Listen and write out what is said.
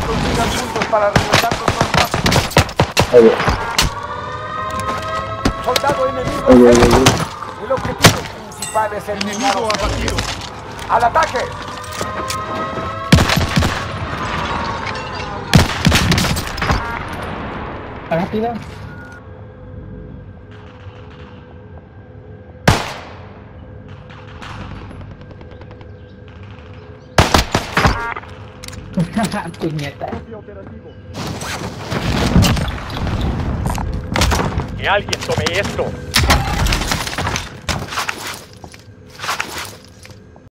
consigan puntos para regresarlos más rápido. Oye. Soldado enemigo. Oye. El objetivo principal es el enemigo abatido. ¡Al ataque! Rápido. Puñeta. Que alguien tome esto.